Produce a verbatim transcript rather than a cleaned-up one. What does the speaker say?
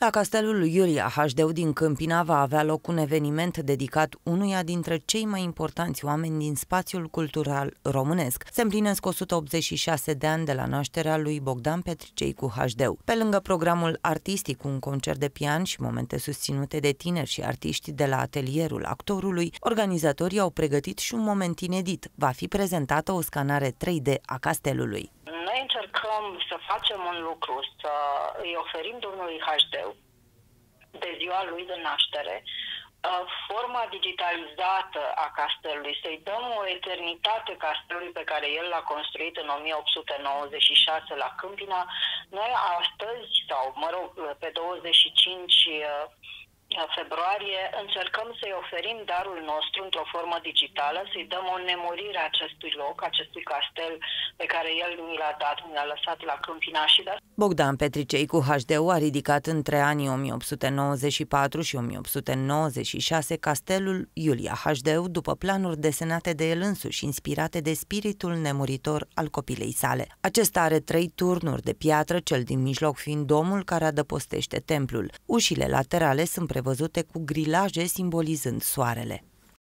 La castelul Iulia Hașdeu din Câmpina va avea loc un eveniment dedicat unuia dintre cei mai importanți oameni din spațiul cultural românesc. Se împlinesc o sută optzeci și șase de ani de la nașterea lui Bogdan Petriceicu Hașdeu. Pe lângă programul artistic cu un concert de pian și momente susținute de tineri și artiști de la atelierul actorului, organizatorii au pregătit și un moment inedit. Va fi prezentată o scanare trei D a castelului. Noi încercăm să facem un lucru, să îi oferim domnului Hașdeu, de ziua lui de naștere, forma digitalizată a castelului, să-i dăm o eternitate castelului pe care el l-a construit în o mie opt sute nouăzeci și șase la Câmpina. Noi astăzi, sau mă rog, pe douăzeci și cinci februarie, încercăm să-i oferim darul nostru într-o formă digitală, să-i dăm o nemurire acestui loc, acestui castel pe care el mi l-a dat, mi l-a lăsat la Câmpina și de Bogdan Petriceicu Hașdeu a ridicat între anii o mie opt sute nouăzeci și patru și o mie opt sute nouăzeci și șase castelul Iulia Hașdeu după planuri desenate de el însuși, inspirate de spiritul nemuritor al copilei sale. Acesta are trei turnuri de piatră, cel din mijloc fiind domul care adăpostește templul. Ușile laterale sunt prevăzute cu grilaje simbolizând soarele.